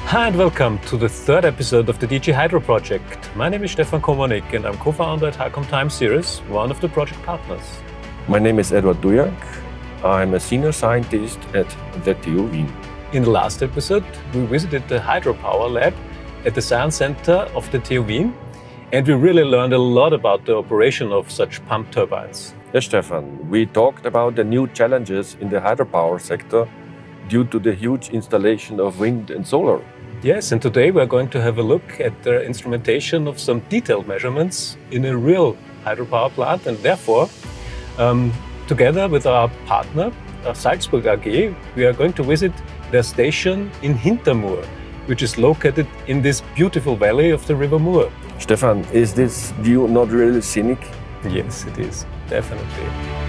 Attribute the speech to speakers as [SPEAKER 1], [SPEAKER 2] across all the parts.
[SPEAKER 1] Hi and welcome to the third episode of the DIGI-Hydro project. My name is Stefan Komonik and I'm co-founder at HAKOM Time Series, one of the project partners.
[SPEAKER 2] My name is Edward Dujak. I'm a senior scientist at the TU Wien.
[SPEAKER 1] In the last episode, we visited the Hydropower lab at the Science Center of the TU Wien, and we really learned a lot about the operation of such pump turbines.
[SPEAKER 2] Yes, Stefan, we talked about the new challenges in the hydropower sector due to the huge installation of wind and solar.
[SPEAKER 1] Yes, and today we're going to have a look at the instrumentation of some detailed measurements in a real hydropower plant, and therefore, together with our partner, Salzburg AG, we are going to visit their station in Hintermuhr, which is located in this beautiful valley of the river Muhr.
[SPEAKER 2] Stefan, is this view not really scenic?
[SPEAKER 1] Yes, it is, definitely.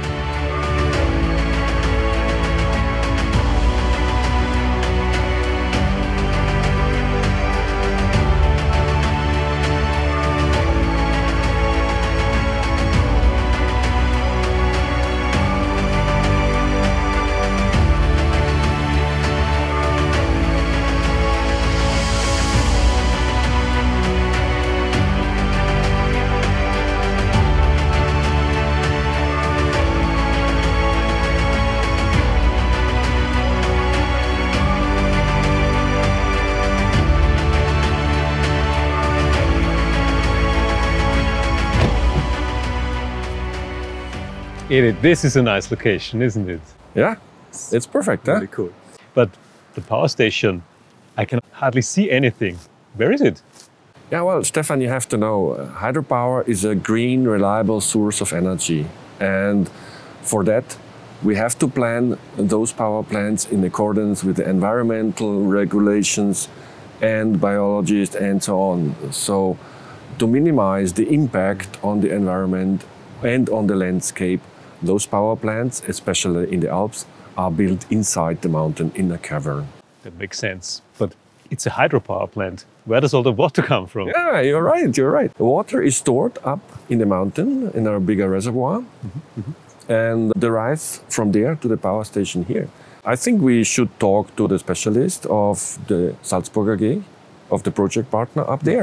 [SPEAKER 1] This is a nice location, isn't it?
[SPEAKER 2] Yeah, it's perfect.
[SPEAKER 1] Really cool. But the power station, I can hardly see anything. Where is it?
[SPEAKER 2] Yeah, well, Stefan, you have to know, hydropower is a green, reliable source of energy. And for that, we have to plan those power plants in accordance with the environmental regulations and biologists and so on. So to minimize the impact on the environment and on the landscape, those power plants, especially in the Alps, are built inside the mountain in a cavern.
[SPEAKER 1] That makes sense. But it's a hydropower plant. Where does all the water come from?
[SPEAKER 2] Yeah, you're right. The water is stored up in the mountain in a bigger reservoir and derives from there to the power station here. I think we should talk to the specialist of the Salzburg AG, of the project partner up there.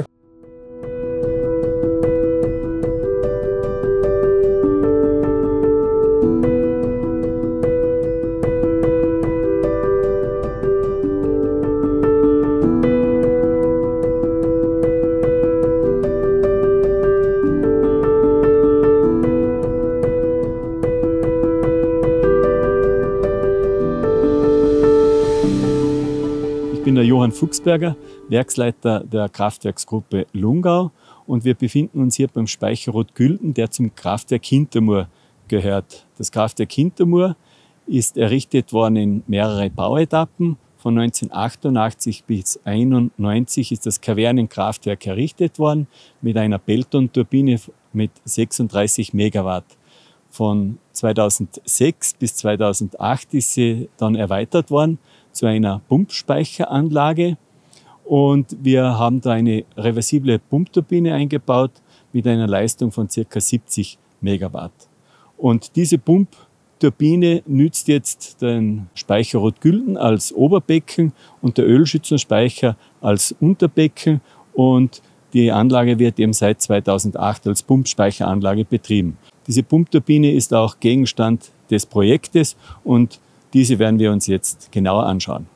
[SPEAKER 3] Ich bin der Johann Fuchsberger, Werksleiter der Kraftwerksgruppe Lungau, und wir befinden uns hier beim Speicher Rotgülden, der zum Kraftwerk Hintermuhr gehört. Das Kraftwerk Hintermuhr ist errichtet worden in mehrere Bauetappen. Von 1988 bis 1991 ist das Kavernenkraftwerk errichtet worden mit einer Pelton-Turbine mit 36 Megawatt. Von 2006 bis 2008 ist sie dann erweitert worden zu einer Pumpspeicheranlage, und wir haben da eine reversible Pumpturbine eingebaut mit einer Leistung von ca. 70 Megawatt. Und diese Pumpturbine nützt jetzt den Speicher Rotgülden als Oberbecken und der Ölschützenspeicher als Unterbecken, und die Anlage wird eben seit 2008 als Pumpspeicheranlage betrieben. Diese Pumpturbine ist auch Gegenstand des Projektes, und diese werden wir uns jetzt genauer anschauen.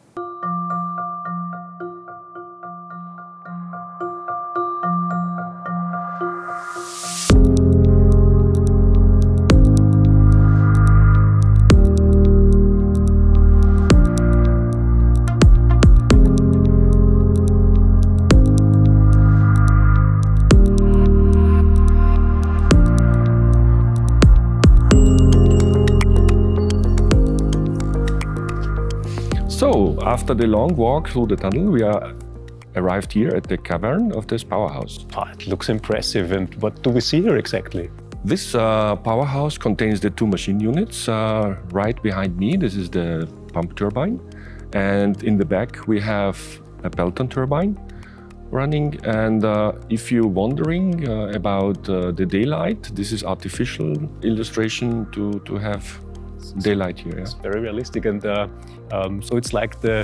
[SPEAKER 2] So, after the long walk through the tunnel, we arrived here at the cavern of this powerhouse.
[SPEAKER 1] Oh, it looks impressive. And what do we see here exactly?
[SPEAKER 2] This powerhouse contains the two machine units. Right behind me, this is the pump turbine. And in the back, we have a Pelton turbine running. And if you're wondering about the daylight, this is artificial illustration to have daylight here. Yeah?
[SPEAKER 1] It's very realistic, and so it's like the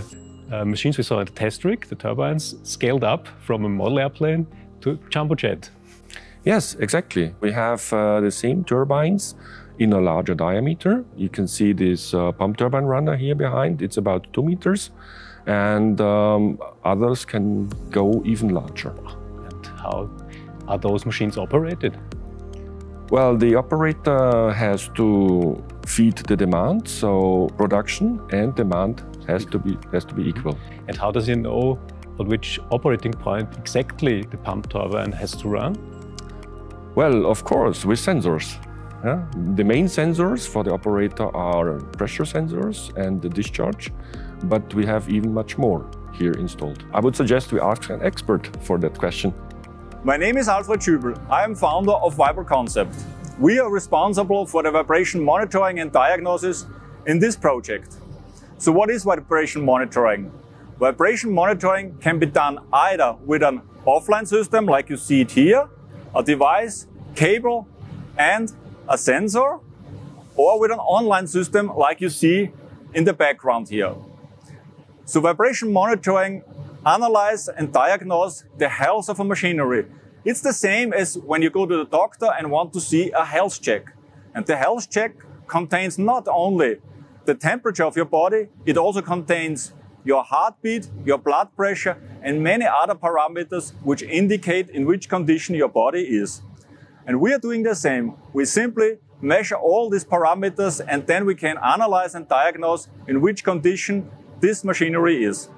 [SPEAKER 1] machines we saw at the test rig, the turbines, scaled up from a model airplane to jumbo jet.
[SPEAKER 2] Yes, exactly. We have the same turbines in a larger diameter. You can see this pump turbine runner here behind. It's about 2 meters. And others can go even larger.
[SPEAKER 1] And how are those machines operated?
[SPEAKER 2] Well, the operator has to feed the demand, so production and demand has to be equal.
[SPEAKER 1] And how does he know at which operating point exactly the pump turbine has to run?
[SPEAKER 2] Well, of course, with sensors. Yeah? The main sensors for the operator are pressure sensors and the discharge, but we have even much more here installed. I would suggest we ask an expert for that question.
[SPEAKER 4] My name is Alfred Schübel. I am founder of Vibroconcept. We are responsible for the vibration monitoring and diagnosis in this project. So what is vibration monitoring? Vibration monitoring can be done either with an offline system, like you see it here, a device, cable, and a sensor, or with an online system, like you see in the background here. So vibration monitoring analyze and diagnose the health of a machinery. It's the same as when you go to the doctor and want to see a health check. And the health check contains not only the temperature of your body, it also contains your heartbeat, your blood pressure, and many other parameters which indicate in which condition your body is. And we are doing the same. We simply measure all these parameters and then we can analyze and diagnose in which condition this machinery is.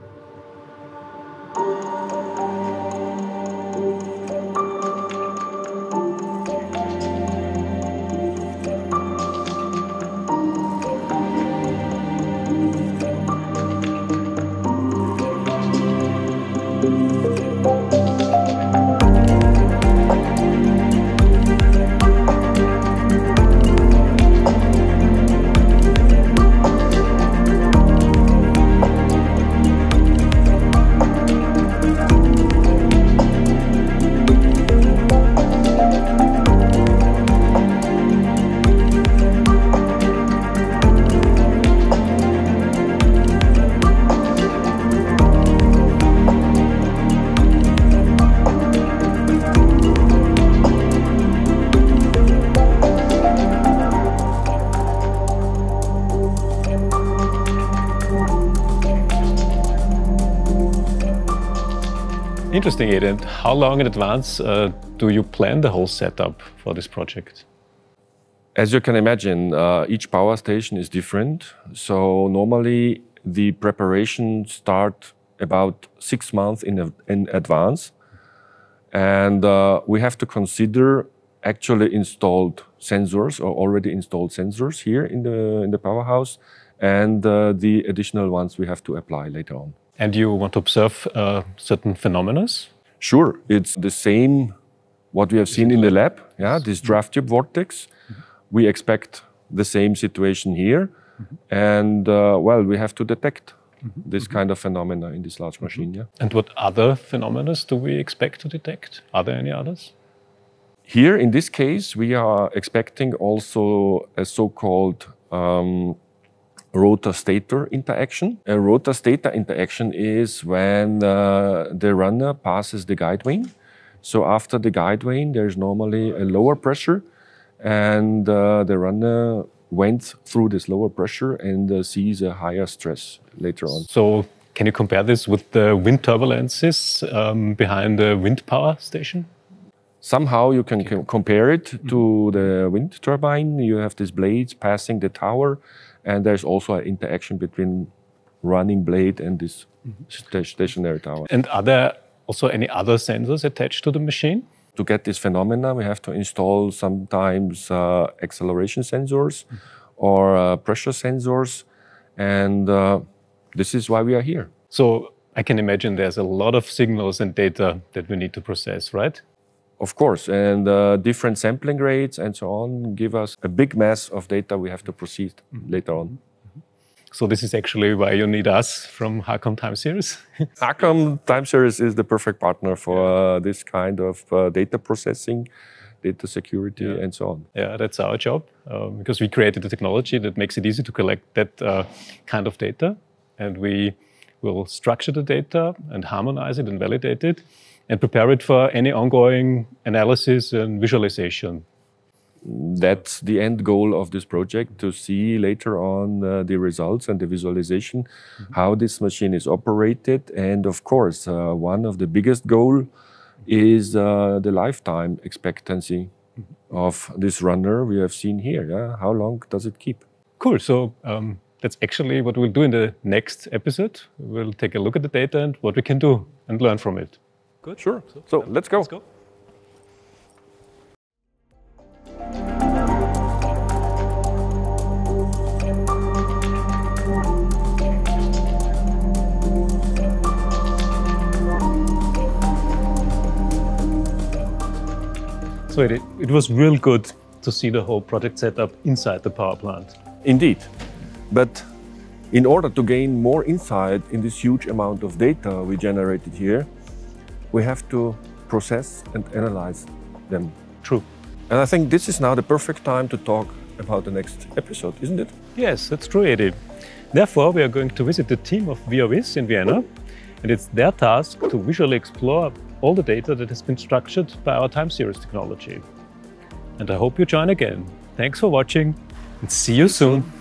[SPEAKER 1] Interesting, Ed. How long in advance do you plan the whole setup for this project?
[SPEAKER 2] As you can imagine, each power station is different. So normally the preparations start about 6 months in advance. And we have to consider actually installed sensors or already installed sensors here in the powerhouse and the additional ones we have to apply later on.
[SPEAKER 1] And you want to observe certain phenomena?
[SPEAKER 2] Sure, it's the same what we have seen in the lab, yeah, this draft tube vortex. We expect the same situation here. And well, we have to detect this kind of phenomena in this large machine. Yeah.
[SPEAKER 1] And what other phenomena do we expect to detect? Are there any others?
[SPEAKER 2] Here, in this case, we are expecting also a so-called rotor-stator interaction. A rotor-stator interaction is when the runner passes the guide vane. So after the guide vane, there's normally a lower pressure, and the runner went through this lower pressure and sees a higher stress later on.
[SPEAKER 1] So can you compare this with the wind turbulences behind the wind power station?
[SPEAKER 2] Somehow you can compare it to the wind turbine. You have these blades passing the tower, and there's also an interaction between running blade and this stationary tower.
[SPEAKER 1] And are there also any other sensors attached to the machine?
[SPEAKER 2] To get this phenomena, we have to install sometimes acceleration sensors or pressure sensors, and this is why we are here.
[SPEAKER 1] So I can imagine there's a lot of signals and data that we need to process, right?
[SPEAKER 2] Of course, and different sampling rates and so on give us a big mass of data we have to proceed later on.
[SPEAKER 1] So this is actually why you need us from HAKOM Time Series?
[SPEAKER 2] HAKOM Time Series is the perfect partner for this kind of data processing, data security and so on.
[SPEAKER 1] Yeah, that's our job, because we created a technology that makes it easy to collect that kind of data. And we We'll structure the data and harmonize it and validate it and prepare it for any ongoing analysis and visualization.
[SPEAKER 2] That's the end goal of this project, to see later on the results and the visualization, how this machine is operated. And of course, one of the biggest goals is the lifetime expectancy of this runner we have seen here. Yeah? How long does it keep?
[SPEAKER 1] Cool. So that's actually what we'll do in the next episode. We'll take a look at the data and what we can do and learn from it. Good.
[SPEAKER 2] Sure. So let's go.
[SPEAKER 1] Let's go. So it was real good to see the whole project setup inside the power plant.
[SPEAKER 2] Indeed. But in order to gain more insight in this huge amount of data we generated here, we have to process and analyze them.
[SPEAKER 1] True.
[SPEAKER 2] And I think this is now the perfect time to talk about the next episode, isn't it?
[SPEAKER 1] Yes, that's true, Eddie. Therefore, we are going to visit the team of VOIS in Vienna, and it's their task to visually explore all the data that has been structured by our time series technology. And I hope you join again. Thanks for watching and see you soon.